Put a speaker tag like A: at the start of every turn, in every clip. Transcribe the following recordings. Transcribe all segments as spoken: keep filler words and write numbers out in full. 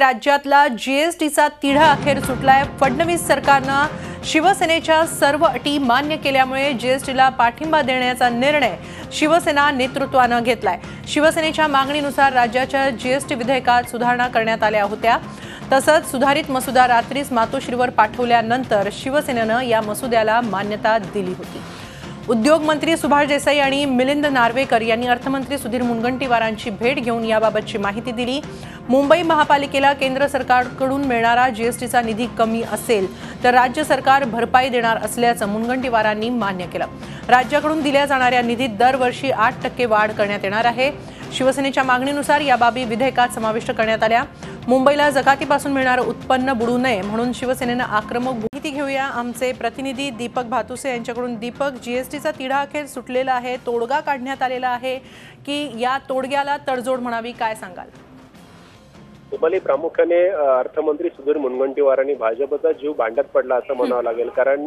A: राज्यातला जीएसटीचा तिढा अखेर सुटलाय। फडणवीस सरकारनं शिवसेनेच्या सर्व अटी मान्य केल्यामुळे जीएसटीला पाठिंबा देण्याचा निर्णय शिवसेना नेतृत्वानं घेतलाय। शिवसेनेच्या मागणीनुसार राज्याच्या जीएसटी विधेयकात सुधारणा करण्यात आल्या होत्या। तसंच सुधारित मसुदा रात्रीच मातोश्रीवर पाठवल्यानंतर शिवसेनेनं या मसुद्याला मान्यता दिली होती। उद्योग मंत्री सुभाष देसाई आणि मिलिंद नार्वेकर यांनी अर्थमंत्री सुधीर मुनगंटीवारांची भेट घेऊन याबाबतची माहिती दिली। मुंबई महापालिकेला केंद्र सरकारकडून मिळणारा जीएसटीचा निधी कमी असेल तर राज्य सरकार भरपाई देणार असल्याचं मुनगंटीवारांनी मान्य केलं। राज्याकडून दिल्या जाणाऱ्या निधीत दरवर्षी आठ टक्के वाढ करण्यात येणार आहे। शिवसेनेच्या मागणीनुसार या बाबी विधेयकात समाविष्ट करण्यात आल्या। मुंबईला जकातीपासून मिळणारं उत्पन्न बुडू नये म्हणून शिवसेनेनं आक्रमक भूमिका घेऊया। आमचे प्रतिनिधी दीपक भातुसे यांच्याकडून। दीपक, जीएसटीचा तिढा अखेर सुटलेला आहे, तोडगा काढण्यात आलेला आहे की या तोडग्याला तडजोड म्हणावी, काय सांगाल?
B: रुपाली, प्रामुख्याने अर्थमंत्री सुधीर मुनगंटीवारांनी भाजपचा जीव भांड्यात पडला असं म्हणावं लागेल, कारण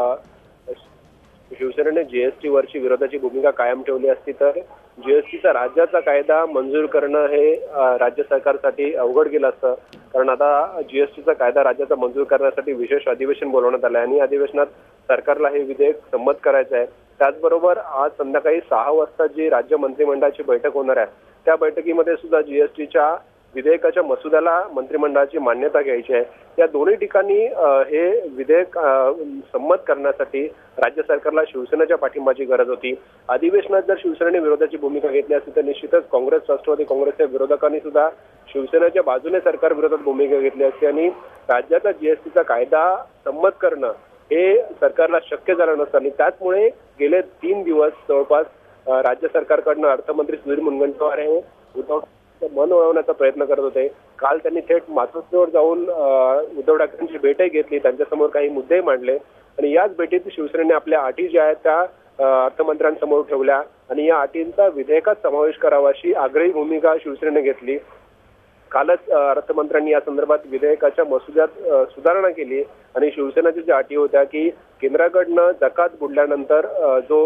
B: शिवसेनेने जीएसटी वरची विरोधाची भूमिका कायम ठेवली असती तर जीएसटीचा राज्याचा कायदा मंजूर करणं हे राज्य सरकारसाठी अवघड गेलं असतं। कारण आता जीएसटीचा कायदा राज्याचा मंजूर करण्यासाठी विशेष अधिवेशन बोलवण्यात आलं आहे आणि अधिवेशनात सरकारला हे विधेयक संमत करायचं आहे। त्याचबरोबर आज संध्याकाळी सहा वाजता जी राज्य मंत्रिमंडळाची बैठक होणार आहे त्या बैठकीमध्ये सुद्धा जीएसटीच्या विधेयकाच्या मसुद्याला मंत्रिमंडळाची मान्यता घ्यायची आहे। या दोन्ही ठिकाणी हे विधेयक संमत करण्यासाठी राज्य सरकारला शिवसेनेच्या पाठिंबाची गरज होती। अधिवेशनात जर शिवसेनेने विरोधाची भूमिका घेतली असती तर निश्चितच काँग्रेस, राष्ट्रवादी काँग्रेसच्या विरोधकांनी सुद्धा शिवसेनेच्या बाजूने सरकार विरोधात भूमिका घेतली असती आणि राज्याचा जीएसटीचा कायदा संमत करणं हे सरकारला शक्य झालं नसतं। आणि त्याचमुळे गेले तीन दिवस जवळपास राज्य सरकारकडनं अर्थमंत्री सुधीर मुनगंटीवार हे उद्धव मन वळवण्याचा प्रयत्न करत होते। काल त्यांनी थेट मातोश्रीवर जाऊन उद्धव ठाकरेंची भेटही घेतली, त्यांच्यासमोर काही मुद्दे मांडले आणि याच भेटीत शिवसेनेने आपल्या अटी ज्या आहेत त्या अर्थमंत्र्यांसमोर ठेवल्या आणि या अटींचा विधेयकात समावेश करावा अशी आग्रही भूमिका शिवसेनेने घेतली। कालच अर्थमंत्र्यांनी या संदर्भात विधेयकाच्या मसुद्यात सुधारणा केली आणि शिवसेनेच्या ज्या अटी होत्या की केंद्राकडनं जकात बुडल्यानंतर जो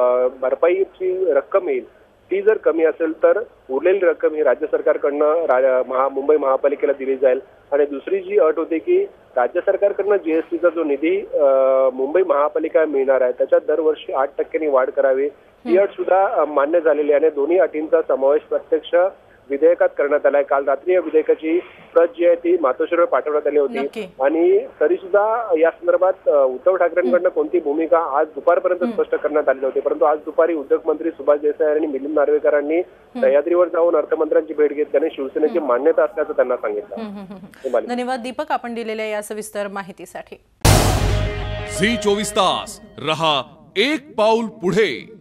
B: भरपाईची रक्कम येईल ती जर कमी असेल तर उरलेली रक्कम ही राज्य सरकारकडनं महा मुंबई महापालिकेला दिली जाईल। आणि दुसरी जी अट होती की राज्य सरकारकडनं जीएसटीचा जो निधी मुंबई महापालिका मिळणार आहे त्याच्यात दरवर्षी आठ टक्क्यांनी वाढ करावी, ही अट सुद्धा मान्य झालेली आहे आणि दोन्ही अटींचा समावेश प्रत्यक्ष विधेयकात करण्यात आलाय। काल रात्री या विधेयकाची प्रत जी आहे ती मातोश्रीवर पाठवण्यात आली होती आणि तरी सुद्धा या संदर्भात उद्धव ठाकरेंकडनं कोणती भूमिका आज दुपारपर्यंत स्पष्ट करण्यात आली होती, परंतु आज दुपारी उद्योग मंत्री सुभाष देसाई आणि मिलिंद नार्वेकरांनी सह्याद्रीवर जाऊन अर्थमंत्र्यांची भेट घेतली आणि शिवसेनेची मान्यता असल्याचं त्यांना सांगितलं।
A: धन्यवाद दीपक, आपण दिलेल्या या सविस्तर माहितीसाठी।
C: झी चोवीस तास रहा एक पाऊल पुढे।